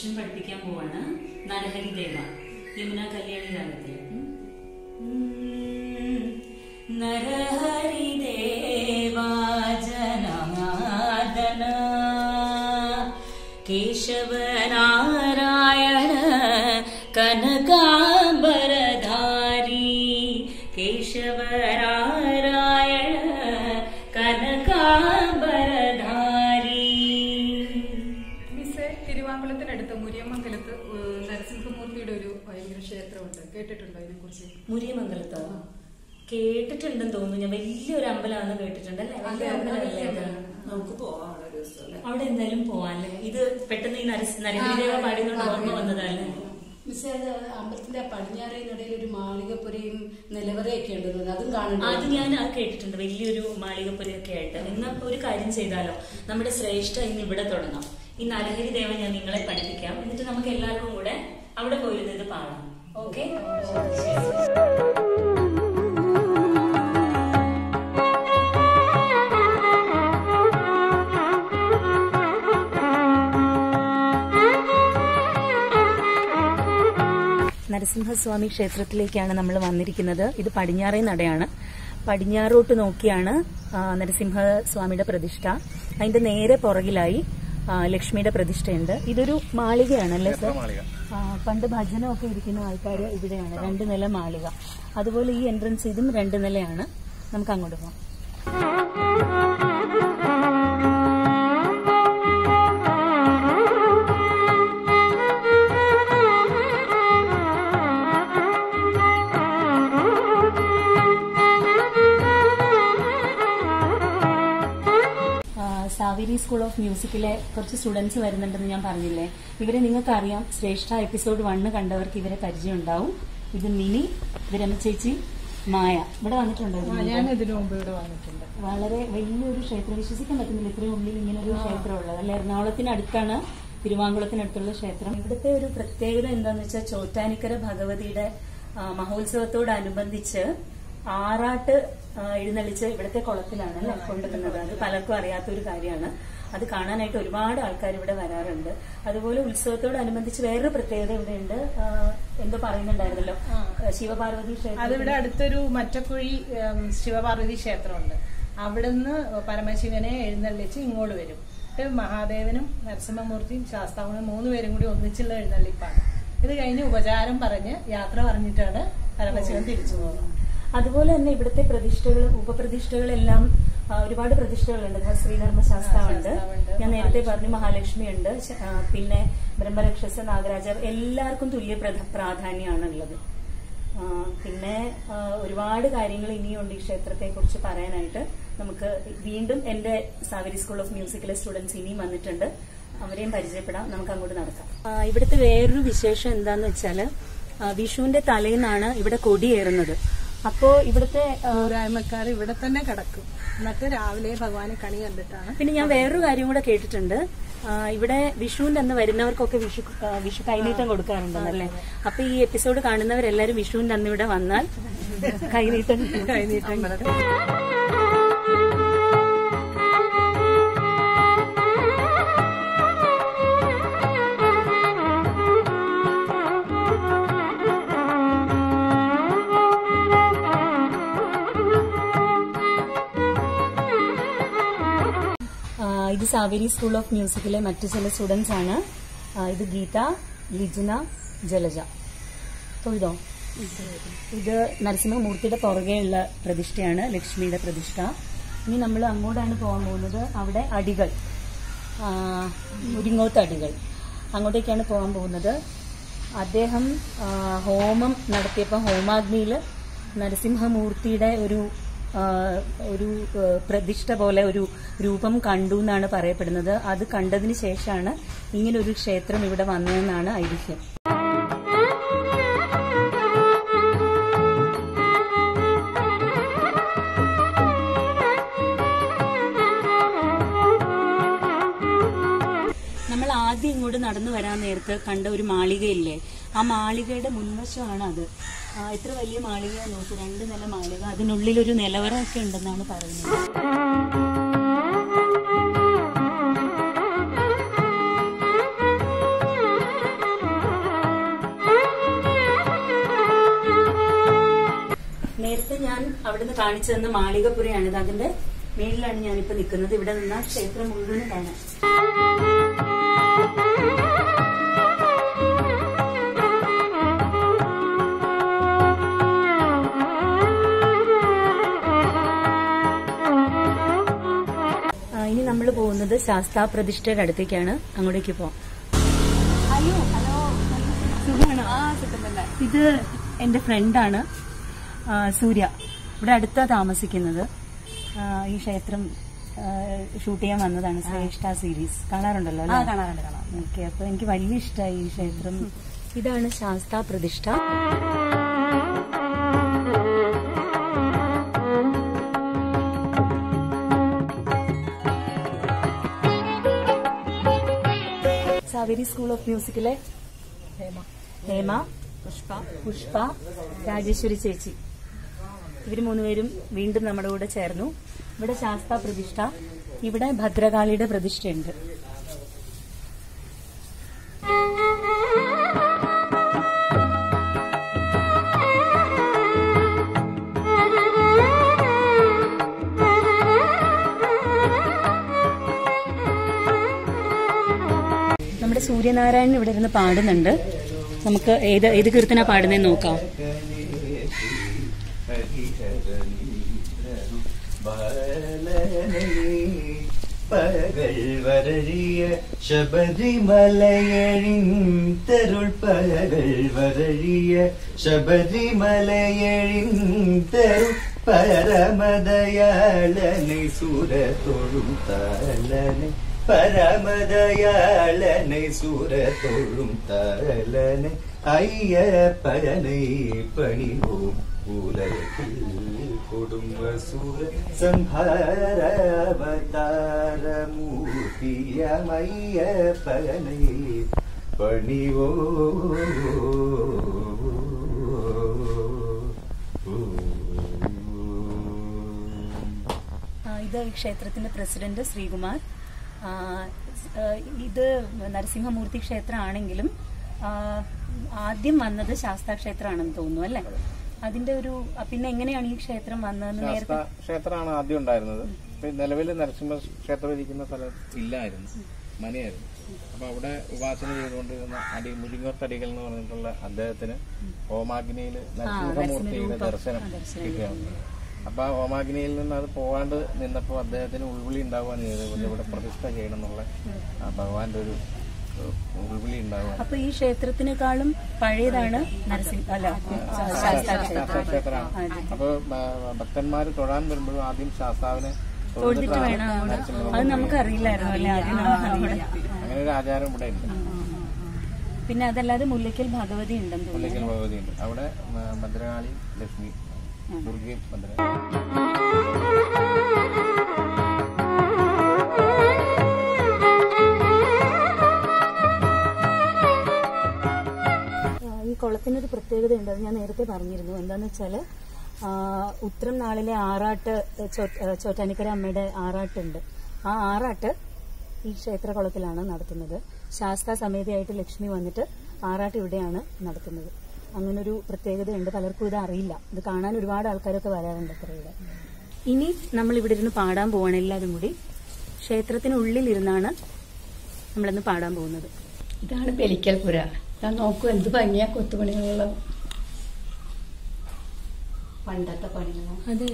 Composition പഠിപ്പിക്കാൻ പോവാണ്. നരഹരി ദേവ, യമുനാകല്യാണി രാഗത്തിൽ. നരഹരി ദേവ ജനാർദ്ദന കേശവ നാരായണ കനകാംബരധാരി, കേശവ നാരായണ കനകാംബരധാരി. മിസ്സേ, തിരുവാങ്കുളത്തിനടുത്ത് മുരിയമംഗലത്ത് നരസിംഹമൂർത്തിയുടെ ഒരു ഭയങ്കര ക്ഷേത്രമുണ്ട്, കേട്ടിട്ടുണ്ടോ ഇതിനെ കുറിച്ച്? മുരിയമംഗലത്തോ? കേട്ടിട്ടുണ്ടെന്ന് തോന്നുന്നു. ഞാൻ വലിയൊരു അമ്പലമാണെന്ന് കേട്ടിട്ടുണ്ടല്ലേ? നമുക്ക് പോവാം അവിടെ എന്തായാലും പോവാല്ലേ? ഇത് പെട്ടെന്ന് ഈ നരഹരി ദേവ പാടിയോണ്ട് ഓർമ്മ വന്നതല്ലേ? മിസ്സേ, അത് അമ്പലത്തിന്റെ പടിഞ്ഞാറേ നടയിൽ ഒരു മാളികപ്പുരയും നിലവറയൊക്കെ ഉണ്ടെന്ന്, അതും കാണുന്നു. അത് ഞാൻ കേട്ടിട്ടുണ്ട്, വലിയൊരു മാളികപ്പുരയൊക്കെ ആയിട്ട്. എന്നാ ഒരു കാര്യം ചെയ്താലോ, നമ്മുടെ ശ്രേഷ്ഠ ഇന്ന് ഇവിടെ തുടങ്ങാം. ഈ നരഹരി ദേവ ഞാൻ നിങ്ങളെ പഠിപ്പിക്കാം. എന്നിട്ട് നമുക്ക് എല്ലാവർക്കും കൂടെ അവിടെ പോയിരുന്നത് ഇത് പാടാം. ഓക്കെ? നരസിംഹസ്വാമി ക്ഷേത്രത്തിലേക്കാണ് നമ്മൾ വന്നിരിക്കുന്നത്. ഇത് പടിഞ്ഞാറേ നടയാണ്. പടിഞ്ഞാറോട്ട് നോക്കിയാണ് നരസിംഹസ്വാമിയുടെ പ്രതിഷ്ഠ. അതിന്റെ നേരെ പുറകിലായി ലക്ഷ്മിയുടെ പ്രതിഷ്ഠയുണ്ട്. ഇതൊരു മാളികയാണല്ലേ സർ? പണ്ട് ഭജനമൊക്കെ ഇരിക്കുന്ന ആൾക്കാർ ഇവിടെയാണ്. 2 നില മാളിക. അതുപോലെ ഈ എൻട്രൻസ് ഇതും 2 നിലയാണ്. നമുക്ക് അങ്ങോട്ട് പോകാം. സാവേരി സ്കൂൾ ഓഫ് മ്യൂസിക്കിലെ കുറച്ച് സ്റ്റുഡൻസ് വരുന്നുണ്ടെന്ന് ഞാൻ പറഞ്ഞില്ലേ? ഇവരെ നിങ്ങൾക്കറിയാം. ശ്രേഷ്ഠ എപ്പിസോഡ് 1 കണ്ടവർക്ക് ഇവരെ പരിചയം ഉണ്ടാവും. ഇത് മിനി, ഇത് രമചേച്ചി, മായ. ഇവിടെ വന്നിട്ടുണ്ടോ? ഞാൻ ഇതിനു മുമ്പ് ഇവിടെ വന്നിട്ടുണ്ട്. വളരെ വലിയൊരു ക്ഷേത്രം. വിശ്വസിക്കാൻ പറ്റുന്നില്ല ഇത്രയും ഉള്ളിൽ ഇങ്ങനെ ഒരു ക്ഷേത്രം ഉള്ളത് അല്ലെ? എറണാകുളത്തിനടുത്താണ്, തിരുവാങ്കുളത്തിനടുത്തുള്ള ക്ഷേത്രം. ഇവിടുത്തെ ഒരു പ്രത്യേകത എന്താന്ന് വെച്ചാൽ ചോറ്റാനിക്കര ഭഗവതിയുടെ മഹോത്സവത്തോടനുബന്ധിച്ച് ആറാട്ട് എഴുന്നള്ളിച്ച് ഇവിടുത്തെ കുളത്തിലാണ് അല്ലെ കൊണ്ടുവരുന്നത്. അത് പലർക്കും അറിയാത്തൊരു കാര്യമാണ്. അത് കാണാനായിട്ട് ഒരുപാട് ആൾക്കാർ ഇവിടെ വരാറുണ്ട്. അതുപോലെ ഉത്സവത്തോടനുബന്ധിച്ച് വേറൊരു പ്രത്യേകത ഇവിടെ ഉണ്ട്. എന്തോ പറയുന്നുണ്ടായിരുന്നല്ലോ, ശിവപാർവതി ക്ഷേത്രം. അതിവിടെ അടുത്തൊരു മറ്റക്കുഴി ശിവപാർവതി ക്ഷേത്രമുണ്ട്. അവിടുന്ന് പരമശിവനെ എഴുന്നള്ളിച്ച് ഇങ്ങോട്ട് വരും. മഹാദേവനും നരസിംഹമൂർത്തിയും ശാസ്താവിനും 3 പേരും കൂടി ഒന്നിച്ചുള്ള എഴുന്നള്ളിപ്പാണ്. ഇത് കഴിഞ്ഞ് ഉപചാരം പറഞ്ഞ് യാത്ര പറഞ്ഞിട്ടാണ് പരമശിവൻ തിരിച്ചു പോകുന്നത്. അതുപോലെ തന്നെ ഇവിടുത്തെ പ്രതിഷ്ഠകൾ, ഉപപ്രതിഷ്ഠകളെല്ലാം ഒരുപാട് പ്രതിഷ്ഠകളുണ്ട്. ശ്രീ ധർമ്മശാസ്ത്രമുണ്ട്, ഞാൻ നേരത്തെ പറഞ്ഞു, മഹാലക്ഷ്മി ഉണ്ട്, പിന്നെ ബ്രഹ്മരക്ഷസ്, നാഗരാജാവ്, എല്ലാവർക്കും തുല്യ പ്രാധാന്യമാണുള്ളത്. പിന്നെ ഒരുപാട് കാര്യങ്ങൾ ഇനിയുണ്ട് ഈ ക്ഷേത്രത്തെ കുറിച്ച് പറയാനായിട്ട്. നമുക്ക് വീണ്ടും എന്റെ സാവേരി സ്കൂൾ ഓഫ് മ്യൂസിക്കിലെ സ്റ്റുഡൻസ് ഇനിയും വന്നിട്ടുണ്ട്, അവരെയും പരിചയപ്പെടാം. നമുക്ക് അങ്ങോട്ട് നടക്കാം. ഇവിടുത്തെ വേറൊരു വിശേഷം എന്താന്ന് വെച്ചാല്, വിഷുവിന്റെ തലേന്നാണ് ഇവിടെ കൊടിയേറുന്നത്. അപ്പോ ഇവിടുത്തെ ഊരായ്മക്കാർ ഇവിടെ തന്നെ കിടക്കും, എന്നിട്ട് രാവിലെ ഭഗവാനെ കണി കണ്ടിട്ടാണ്. പിന്നെ ഞാൻ വേറൊരു കാര്യം കൂടെ കേട്ടിട്ടുണ്ട്, ഇവിടെ വിഷുവിന്റെ അന്ന് വരുന്നവർക്കൊക്കെ വിഷു കൈനീട്ടം കൊടുക്കാറുണ്ടെന്നല്ലേ? അപ്പൊ ഈ എപ്പിസോഡ് കാണുന്നവരെല്ലാരും വിഷുവിന്റെ അന്ന് ഇവിടെ വന്നാൽ കൈനീട്ടം ഇത് സാവേരി സ്കൂൾ ഓഫ് മ്യൂസിക്കിലെ മറ്റു ചില സ്റ്റുഡൻസ് ആണ്. ഇത് ഗീത, ലിജന, ജലജ. തൊഴുതോ? ഇത് നരസിംഹമൂർത്തിയുടെ പുറകെയുള്ള പ്രതിഷ്ഠയാണ്, ലക്ഷ്മിയുടെ പ്രതിഷ്ഠ. ഇനി നമ്മൾ അങ്ങോട്ടാണ് പോകാൻ പോകുന്നത്. അവിടെ അടികൾ, മുരിങ്ങോത്ത് അടികൾ, അങ്ങോട്ടേക്കാണ് പോകാൻ പോകുന്നത്. അദ്ദേഹം ഹോമം നടത്തിയപ്പോൾ ഹോമാഗ്നിയിൽ നരസിംഹമൂർത്തിയുടെ ഒരു പ്രതിഷ്ഠ പോലെ ഒരു രൂപം കണ്ടു എന്നാണ് പറയപ്പെടുന്നത്. അത് കണ്ടതിന് ശേഷമാണ് ഇങ്ങനൊരു ക്ഷേത്രം ഇവിടെ വന്നതെന്നാണ് ഐതിഹ്യം. നമ്മൾ ആദ്യം ഇങ്ങോട്ട് നടന്നു വരാൻ നേരത്ത് കണ്ട ഒരു മാളികയില്ലേ, ആ മാളികയുടെ മുൻവശമാണ് അത്. എത്ര വലിയ മാളികയാണ് നോക്കൂ, 2 നില മാളിക. അതിനുള്ളിലൊരു നിലവറ ഒക്കെ ഉണ്ടെന്നാണ് പറയുന്നത്. നമുക്കിന്ന് കാണിച്ചു തന്ന മാളികപ്പുരയാണിത്. അതിന്റെ മേലിലാണ് ഞാനിപ്പോ നിൽക്കുന്നത്. ഇവിടെ നിന്ന ക്ഷേത്രം മുഴുവനും കാണാം. ഇനി നമ്മൾ പോകുന്നത് ശാസ്താ പ്രതിഷ്ഠയുടെ അടുത്തേക്കാണ്. അങ്ങോട്ടേക്ക് പോവാം. ഇത് എന്റെ ഫ്രണ്ടാണ് സൂര്യ. ഇവിടെ അടുത്താ താമസിക്കുന്നത്. ഈ ക്ഷേത്രം ഷൂട്ട് ചെയ്യാൻ വന്നതാണ്. ശ്രേഷ്ഠ സീരീസ് കാണാറുണ്ടല്ലോ? കാണാറുണ്ട്. ഓക്കെ, അപ്പൊ എനിക്ക് വലിയ ഇഷ്ടമായി ഈ ക്ഷേത്രം. ഇതാണ് ശാസ്താ പ്രതിഷ്ഠ. സാവേരി സ്കൂൾ ഓഫ് മ്യൂസിക്കിലെ ഹേമ, പുഷ്പ, രാജേശ്വരി ചേച്ചി, ഇവര് മൂന്നുപേരും വീണ്ടും നമ്മുടെ കൂടെ ചേർന്നു. ഇവിടെ ശാസ്താ പ്രതിഷ്ഠ, ഇവിടെ ഭദ്രകാളിയുടെ പ്രതിഷ്ഠയുണ്ട്. നമ്മുടെ സൂര്യനാരായണൻ ഇവിടെ ഇരുന്ന് പാടുന്നുണ്ട്. നമുക്ക് ഏത് കീർത്തന പാടുന്നതെന്ന് നോക്കാം. പകൽ വരഴിയ ശബരിമലയഴിന്തരുൾ പകൽ വരഴിയ ശബരിമലയഴിന്തരുൾ പരമദയാളനെ സുരതൊഴും താലനെ പരമദയാളനെ സുരതൊഴും താലനെ അയ്യപ്പനെ പണിവും ഉലകിൽ കുടുംബസൂര സംഹാരാവതാരമൂർത്തിയമയ്യപ്പനെ പണിവോ. ഇത് ഈ ക്ഷേത്രത്തിന്റെ പ്രസിഡന്റ് ശ്രീകുമാർ. ഇത് നരസിംഹമൂർത്തി ക്ഷേത്രമാണെങ്കിലും ആദ്യം വന്നത് ശാസ്താ ക്ഷേത്രമാണെന്ന് തോന്നുന്നു അല്ലെ? അതിന്റെ ഒരു പിന്നെ എങ്ങനെയാണ് ഈ ക്ഷേത്രം വന്നതെന്ന്? നേരത്തെ ക്ഷേത്രമാണ് ആദ്യം ഉണ്ടായിരുന്നത്. നിലവിൽ നരസിംഹ ക്ഷേത്രം ഇരിക്കുന്ന സ്ഥലം ഇല്ലായിരുന്നു, മനയായിരുന്നു. അപ്പൊ അവിടെ ഉപാസന ചെയ്തുകൊണ്ടിരുന്ന മുരിങ്ങോത്തടികൾ എന്ന് പറഞ്ഞിട്ടുള്ള അദ്ദേഹത്തിന് ഹോമാഗ്നിയിൽ നരസിംഹമൂർത്തിയുടെ ദർശനം കിട്ടുകയാണ്. അപ്പൊ ആ ഹോമാഗ്നിയിൽ നിന്ന് അത് പോവാണ്ട് നിന്നപ്പോൾ അദ്ദേഹത്തിന് ഉൾവിളി ഉണ്ടാവുകയാണ് ചെയ്തത്. ഇവിടെ പ്രതിഷ്ഠ ചെയ്യണം എന്നുള്ള ഭഗവാന്റെ ഒരു ഉൾവിളി ഉണ്ടാവുക. അപ്പൊ ഈ ക്ഷേത്രത്തിനേക്കാളും പഴയതാണ് ക്ഷേത്രമാണ്. അപ്പൊ ഭക്തന്മാര് തൊഴാൻ വരുമ്പോഴും ആദ്യം ശാസ്താവിനെ തൊഴുതിട്ട് വേണം. അത് നമുക്ക് അറിയില്ലായിരുന്നു അല്ലെ? അങ്ങനെ ഒരു ആചാരം ഇവിടെ ഉണ്ട്. പിന്നെ അതല്ലാതെ മുല്ലക്കൽ ഭഗവതി ഉണ്ടെന്ന് തോന്നുന്നു. മുല്ലക്കൽ ഭഗവതി ഉണ്ട്. അവിടെ ഭദ്രകാളി, ലക്ഷ്മി, ദുർഗയും ഭദ്രകാളി. ഈ കുളത്തിനൊരു പ്രത്യേകതയുണ്ട്. അത് ഞാൻ നേരത്തെ പറഞ്ഞിരുന്നു. എന്താന്ന് വെച്ചാല് ഉത്രം നാളിലെ ആറാട്ട്, ചോറ്റാനിക്കര അമ്മയുടെ ആറാട്ടുണ്ട്. ആ ആറാട്ട് ഈ ക്ഷേത്രകുളത്തിലാണ് നടത്തുന്നത്. ശാസ്താ സമേതയായിട്ട് ലക്ഷ്മി വന്നിട്ട് ആറാട്ട് ഇവിടെയാണ് നടത്തുന്നത്. അങ്ങനൊരു പ്രത്യേകതയുണ്ട്. പലർക്കും ഇത് അറിയില്ല. ഇത് കാണാൻ ഒരുപാട് ആൾക്കാരൊക്കെ വരാറുണ്ട് അത്ര ഇവിടെ. ഇനി നമ്മൾ ഇവിടെ ഇരുന്ന് പാടാൻ പോവാണ് എല്ലാവരും കൂടി. ക്ഷേത്രത്തിനുള്ളിലിരുന്നാണ് നമ്മളിന്ന് പാടാൻ പോകുന്നത്. ഇതാണ് പെരിക്കൽപുര. ഞാൻ നോക്കൂ എന്ത് ഭംഗിയാ കൊത്തുപണികളുള്ള പണ്ടത്തെ പണികളാണ്. അതെ,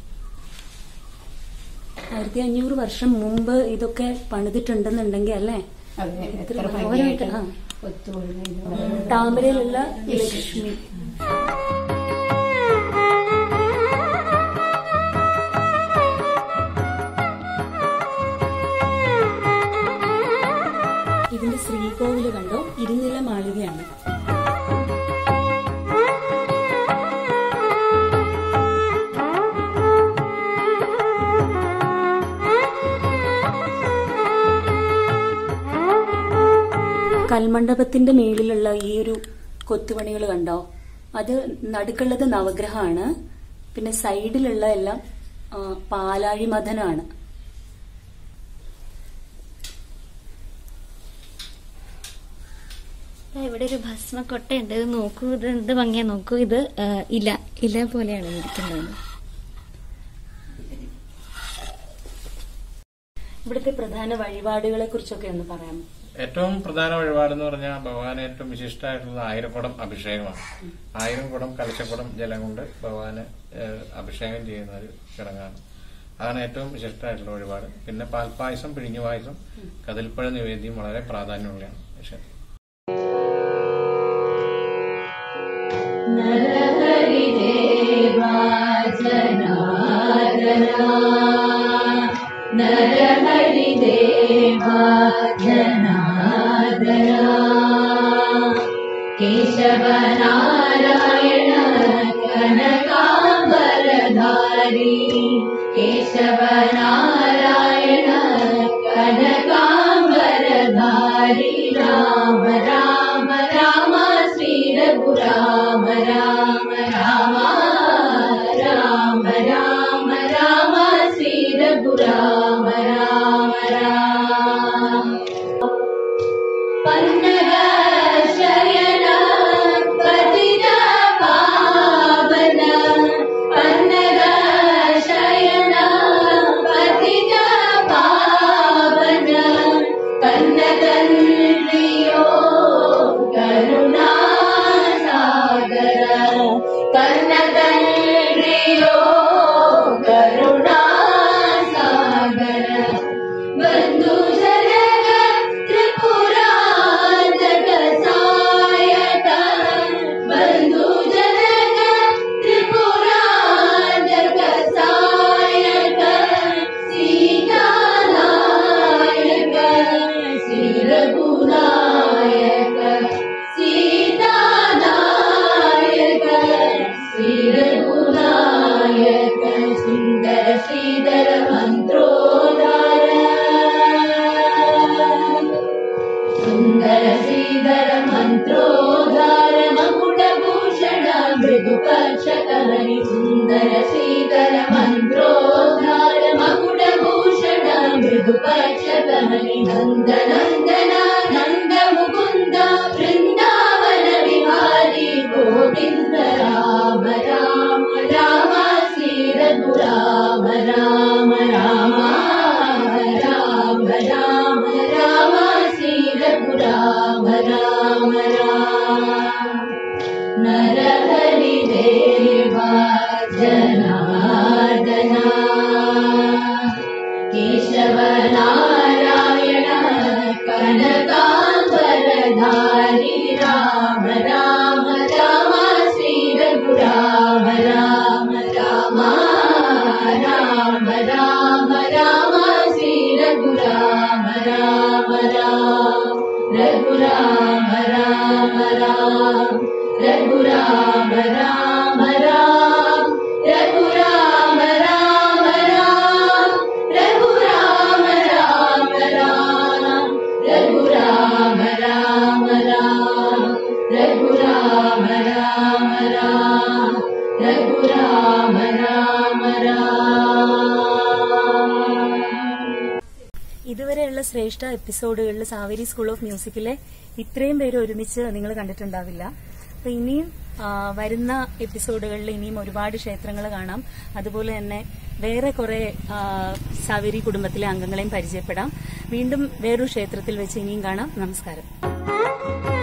1500 വർഷം മുമ്പ് ഇതൊക്കെ പണിതിട്ടുണ്ടെന്നുണ്ടെങ്കിൽ അല്ലേ? താമരയിലുള്ള ലക്ഷ്മി. ഇതിന്റെ ശ്രീകോവില് കണ്ടോ? ഇരുനില മാളികയാണ്. കൽമണ്ഡപത്തിന്റെ മേളിലുള്ള ഈ ഒരു കൊത്തുപണികൾ കണ്ടോ? അത് നടുക്കുള്ളത് നവഗ്രഹമാണ്. പിന്നെ സൈഡിലുള്ള എല്ലാം പാലാഴി മഥനാണ്. ഇവിടെ ഒരു ഭസ്മക്കൊട്ടയുണ്ട്. ഇത് നോക്കൂ, ഇത് എന്ത് ഭംഗിയാ നോക്കൂ. ഇത് ഇല പോലെയാണ് ഇരിക്കുന്നത്. ഇവിടുത്തെ പ്രധാന വഴിപാടുകളെ കുറിച്ചൊക്കെ ഒന്ന് പറയാം. ഏറ്റവും പ്രധാന വഴിപാടെന്ന് പറഞ്ഞാൽ ഭഗവാന് ഏറ്റവും വിശിഷ്ടമായിട്ടുള്ളത് 1000 കുടം അഭിഷേകമാണ്. 1000 കുടം കലശക്കുടം ജലം കൊണ്ട് ഭഗവാന് അഭിഷേകം ചെയ്യുന്ന ഒരു ചടങ്ങാണ്. അതാണ് ഏറ്റവും വിശിഷ്ടമായിട്ടുള്ള വഴിപാട്. പിന്നെ പാൽപ്പായസം, പിഴിഞ്ഞു പായസം, കതിൽപ്പഴ നിവേദ്യം വളരെ പ്രാധാന്യമുള്ളതാണ് വിഷയം. നരഹരി ദേവാ ജനാർദ്ദനാ, നരഹരി ദേവാ ജനാർദ്ദനാ, കേശവ നാരായണ കനകാംബരധാരി, കേശവ നാരായണ കനകാംബരധാരി, രാമ രാമ രാമ ശ്രീ രഘുരാമ രാമ രാമ, രാമ രാമ രാമ ശ്രീ രഘുരാമ രാമ രാമ. പന്നഗ ശയന പതിത പാവന, പന്നഗ ശയന പതിത പാവന, കന്നതന്ത്രിയോ കരുണാസാഗര, കന്നതന്ത്രിയോ കരുണാസാഗര, ബന്ധുജനക ത്രിപുരാന്തക സായക, ബന്ധുജനക ത്രിപുരാന്തക സായക, സീതാനായക ശ്രീ രഘുനായക, സീതാനായക ശ്രീ രഘുനായക, സുന്ദര ശ്രീധര മന്ത്രോദാര, സുന്ദര ശ്രീധര മന്ത്രോദാര, മകുടഭൂഷണ മൃദുപക്ഷകഹരി, സുന്ദര ശ്രീധര മന്ത്രോദാര, മകുടഭൂഷണ മൃദുപക്ഷകഹരി, നന്ദനന്ദന നന്ദ മുകുന്ദ വൃന്ദാവന വിഹാരി, ഗോവിന്ദ രാമ രാമ രാമ ശ്രീ രഘുരാമ രാമ രാമ, രാമ രാമ രാമ ശ്രീ രഘുരാമ രാമ രാമ. നരഹരി ദേവാ ജനാർദ്ദനാ, കേശവ നാരായണ കനകാംബരധാരി, രാമ രാമ രാമ ശ്രീ രഘുരാമ രാമ രാമ, രാമ രാമ രാമ ശ്രീ രഘുരാമ രാമ രാമ, രഘുരാമ രാമ രാമ, രഘുരാമ രാമ രാമ, രഘുരാമ രാമ രാമ, രഘുരാമ രാമ രാമ, രഘുരാമ രാമ രാമ, രഘുരാമ രാമ രാമ, രഘുരാമ രാമ രാമ. ഇതുവരെയുള്ള ശ്രേഷ്ഠ എപ്പിസോഡുകളിൽ സാവേരി സ്കൂൾ ഓഫ് മ്യൂസിക്കിലെ ഇത്രയും പേര് ഒരുമിച്ച് നിങ്ങൾ കണ്ടിട്ടുണ്ടാവില്ല. അപ്പൊ ഇനിയും വരുന്ന എപ്പിസോഡുകളിൽ ഇനിയും ഒരുപാട് ക്ഷേത്രങ്ങൾ കാണാം. അതുപോലെ തന്നെ വേറെ കുറെ സാവേരി കുടുംബത്തിലെ അംഗങ്ങളെയും പരിചയപ്പെടാം. വീണ്ടും വേറൊരു ക്ഷേത്രത്തിൽ വെച്ച് ഇനിയും കാണാം. നമസ്കാരം.